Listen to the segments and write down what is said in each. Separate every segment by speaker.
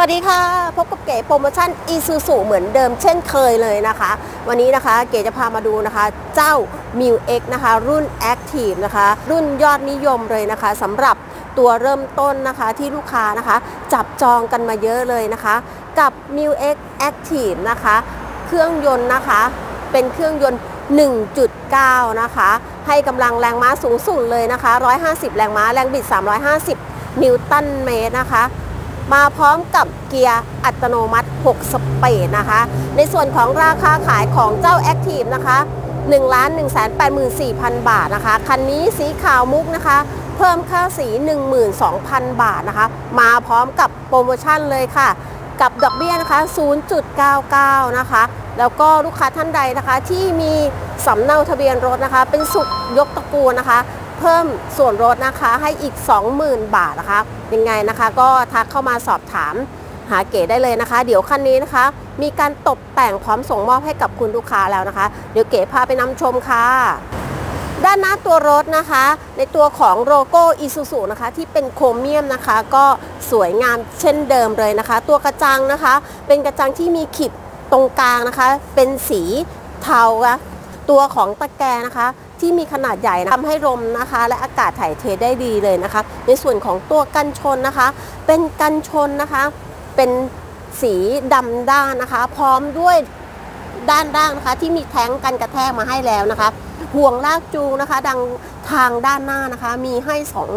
Speaker 1: ดีค่ะพบกับเก๋โปรโมชั่น Isuzu เหมือนเดิมเช่นเคยเลยนะคะวันนี้นะคะเก๋จะพามาดูนะคะเจ้า Mil X นะคะรุ่น Active นะคะรุ่นยอดนิยมเลยนะคะสำหรับตัวเริ่มต้นนะคะที่ลูกค้านะคะจับจองกันมาเยอะเลยนะคะกับ Mil X Active นะคะเครื่องยนต์นะคะเป็นเครื่องยนต์ 1.9 นะคะให้กำลังแรงม้าสูงสุดเลยนะคะ150แรงม้าแรงบิด350นิวตันเมตรนะคะมาพร้อมกับเกียร์อัตโนมัติ6สเปีดนะคะในส่วนของราคาขายของเจ้า Active นะคะ1,184,000 บาทนะคะคันนี้สีขาวมุกนะคะเพิ่มค่าสี 12,000 บาทนะคะมาพร้อมกับโปรโมชั่นเลยค่ะกับดอกเบี้ยนะคะ 0.99 นะคะแล้วก็ลูกค้าท่านใดนะคะที่มีสำเนาทะเบียนรถนะคะเป็นสุขยกตระกูลนะคะเพิ่มส่วนลดนะคะให้อีก 20,000 บาทนะคะยังไงนะคะก็ทักเข้ามาสอบถามหาเก๋ได้เลยนะคะเดี๋ยวคันนี้นะคะมีการตกแต่งพร้อมส่งมอบให้กับคุณลูกค้าแล้วนะคะเดี๋ยวเก๋พาไปนำชมค่ะด้านหน้าตัวรถนะคะในตัวของโลโก้ Isuzu นะคะที่เป็นโครเมียมนะคะก็สวยงามเช่นเดิมเลยนะคะตัวกระจังนะคะเป็นกระจังที่มีขีดตรงกลางนะคะเป็นสีเทาตัวของตะแกรงนะคะที่มีขนาดใหญ่นะทำให้ลมนะคะและอากาศถ่ายเทได้ดีเลยนะคะในส่วนของตัวกันชนนะคะเป็นกันชนนะคะเป็นสีดำด้านนะคะพร้อมด้วยด้านล่างนะคะที่มีแท้งกันกระแทกมาให้แล้วนะคะห่วงลากจูงนะคะดังทางด้านหน้านะคะมีให้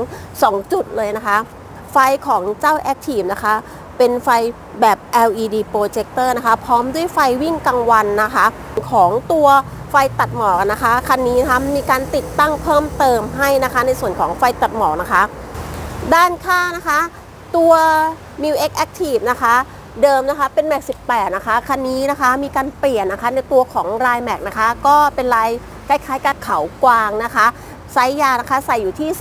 Speaker 1: 2จุดเลยนะคะไฟของเจ้า Active นะคะเป็นไฟแบบ LED projector นะคะพร้อมด้วยไฟวิ่งกลางวันนะคะของตัวไฟตัดหมอกนะคะคันนี้นะคะมีการติดตั้งเพิ่มเติมให้นะคะในส่วนของไฟตัดหมอกนะคะด้านข้างนะคะตัว Mil X Active นะคะเดิมนะคะเป็น Max 18นะคะคันนี้นะคะมีการเปลี่ยนนะคะในตัวของลาย Max นะคะก็เป็นลายคล้ายๆกับเขากวางนะคะไซส์ยาวนะคะใส่อยู่ที่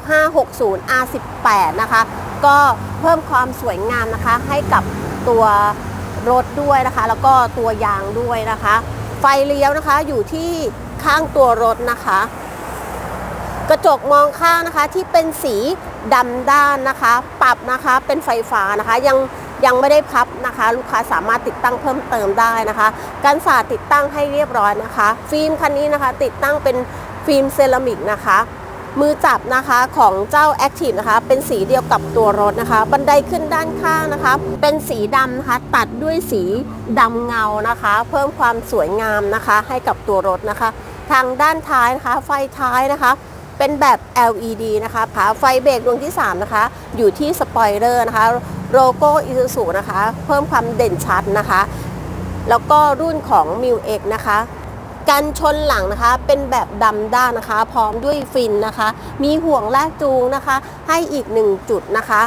Speaker 1: 26560 R18 นะคะก็เพิ่มความสวยงามนะคะให้กับตัวรถด้วยนะคะแล้วก็ตัวยางด้วยนะคะไฟเลี้ยวนะคะอยู่ที่ข้างตัวรถนะคะกระจกมองข้างนะคะที่เป็นสีดำด้านนะคะปรับนะคะเป็นไฟฟ้านะคะยังไม่ได้พับนะคะลูกค้าสามารถติดตั้งเพิ่มเติมได้นะคะกันศาสตร์ติดตั้งให้เรียบร้อยนะคะฟิล์มคันนี้นะคะติดตั้งเป็นฟิล์มเซรามิกนะคะมือจับนะคะของเจ้า Active นะคะเป็นสีเดียวกับตัวรถนะคะบันไดขึ้นด้านข้างนะคะเป็นสีดำนะคะตัดด้วยสีดำเงานะคะเพิ่มความสวยงามนะคะให้กับตัวรถนะคะทางด้านท้ายนะคะไฟท้ายนะคะเป็นแบบ LED นะคะไฟเบรกดวงที่3นะคะอยู่ที่สปอยเลอร์นะคะโลโก้ Isuzu นะคะเพิ่มความเด่นชัดนะคะแล้วก็รุ่นของ Mil X นะคะกันชนหลังนะคะเป็นแบบดำด้านนะคะพร้อมด้วยฟินนะคะมีห่วงลากจูงนะคะให้อีก1จุดนะคะ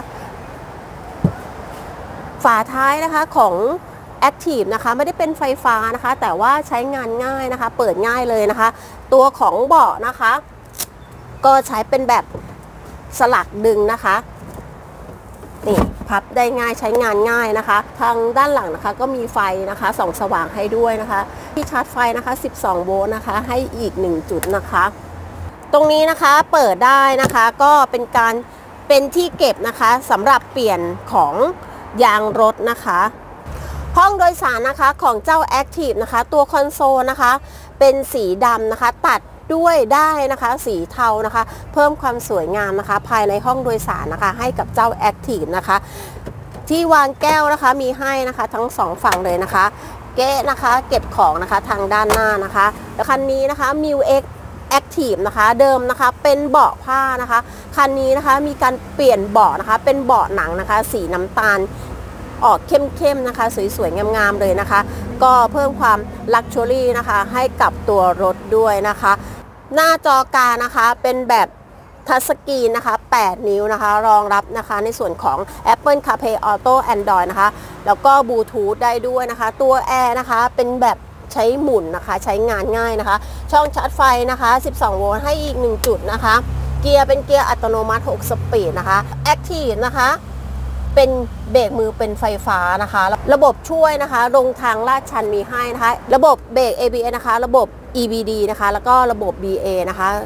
Speaker 1: ฝาท้ายนะคะของ Active นะคะไม่ได้เป็นไฟฟ้านะคะแต่ว่าใช้งานง่ายนะคะเปิดง่ายเลยนะคะตัวของเบาะนะคะก็ใช้เป็นแบบสลักดึงนะคะนี่พับได้ง่ายใช้งานง่ายนะคะทางด้านหลังนะคะก็มีไฟนะคะส่องสว่างให้ด้วยนะคะที่ชาร์จไฟนะคะ12โวลต์นะคะให้อีก1จุดนะคะตรงนี้นะคะเปิดได้นะคะก็เป็นที่เก็บนะคะสำหรับเปลี่ยนของยางรถนะคะห้องโดยสารนะคะของเจ้า Active นะคะตัวคอนโซลนะคะเป็นสีดำนะคะตัดด้วยได้นะคะสีเทานะคะเพิ่มความสวยงามนะคะภายในห้องโดยสารนะคะให้กับเจ้า Active นะคะที่วางแก้วนะคะมีให้นะคะทั้ง2ฝั่งเลยนะคะเก๊นะคะเก็บของนะคะทางด้านหน้านะคะแล้วคันนี้นะคะ Mil X Active นะคะเดิมนะคะเป็นเบาะผ้านะคะคันนี้นะคะมีการเปลี่ยนเบาะนะคะเป็นเบาะหนังนะคะสีน้ำตาลออกเข้มๆนะคะสวยๆงามๆเลยนะคะก็เพิ่มความลักชัวรี่นะคะให้กับตัวรถด้วยนะคะหน้าจอกลางนะคะเป็นแบบทัชสกรีนนะคะ8นิ้วนะคะรองรับนะคะในส่วนของ Apple CarPlay Auto Android นะคะแล้วก็บลูทูธได้ด้วยนะคะตัวแอร์นะคะเป็นแบบใช้หมุนนะคะใช้งานง่ายนะคะช่องชาร์จไฟนะคะ12โวลต์ให้อีก1จุดนะคะเกียร์เป็นเกียร์อัตโนมัติ6สปีดนะคะ Active นะคะเป็นเบรกมือเป็นไฟฟ้านะคะระบบช่วยนะคะลงทางลาดชันมีให้นะคะระบบเบรก ABS นะคะระบบ EBD นะคะแล้วก็ระบบ BA นะคะ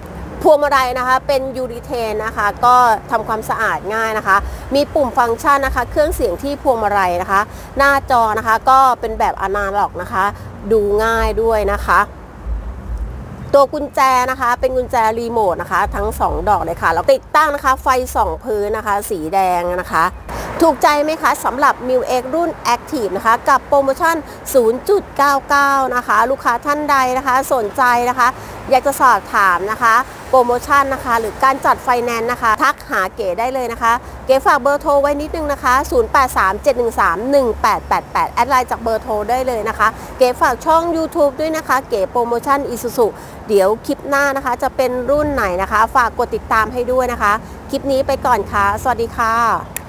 Speaker 1: พวงมาลัยนะคะเป็นยูริเทนนะคะก็ทำความสะอาดง่ายนะคะมีปุ่มฟังก์ชันนะคะเครื่องเสียงที่พวงมาลัยนะคะหน้าจอนะคะก็เป็นแบบอนาล็อกนะคะดูง่ายด้วยนะคะตัวกุญแจนะคะเป็นกุญแจรีโมทนะคะทั้ง2ดอกเลยค่ะแล้วติดตั้งนะคะไฟ2พื้นนะคะสีแดงนะคะถูกใจไหมคะสำหรับ Mil X รุ่น Active นะคะกับโปรโมชั่น 0.99 นะคะลูกค้าท่านใดนะคะสนใจนะคะอยากจะสอบถามนะคะโปรโมชั่นนะคะหรือการจัดไฟแนนซ์นะคะทักหาเก๋ได้เลยนะคะเก๋ฝากเบอร์โทรไว้นิดนึงนะคะ0837131888แอดไลน์จากเบอร์โทรได้เลยนะคะเก๋ฝากช่อง YouTube ด้วยนะคะเก๋โปรโมชั่น Isuzu เดี๋ยวคลิปหน้านะคะจะเป็นรุ่นไหนนะคะฝากกดติดตามให้ด้วยนะคะคลิปนี้ไปก่อนค่ะสวัสดีค่ะ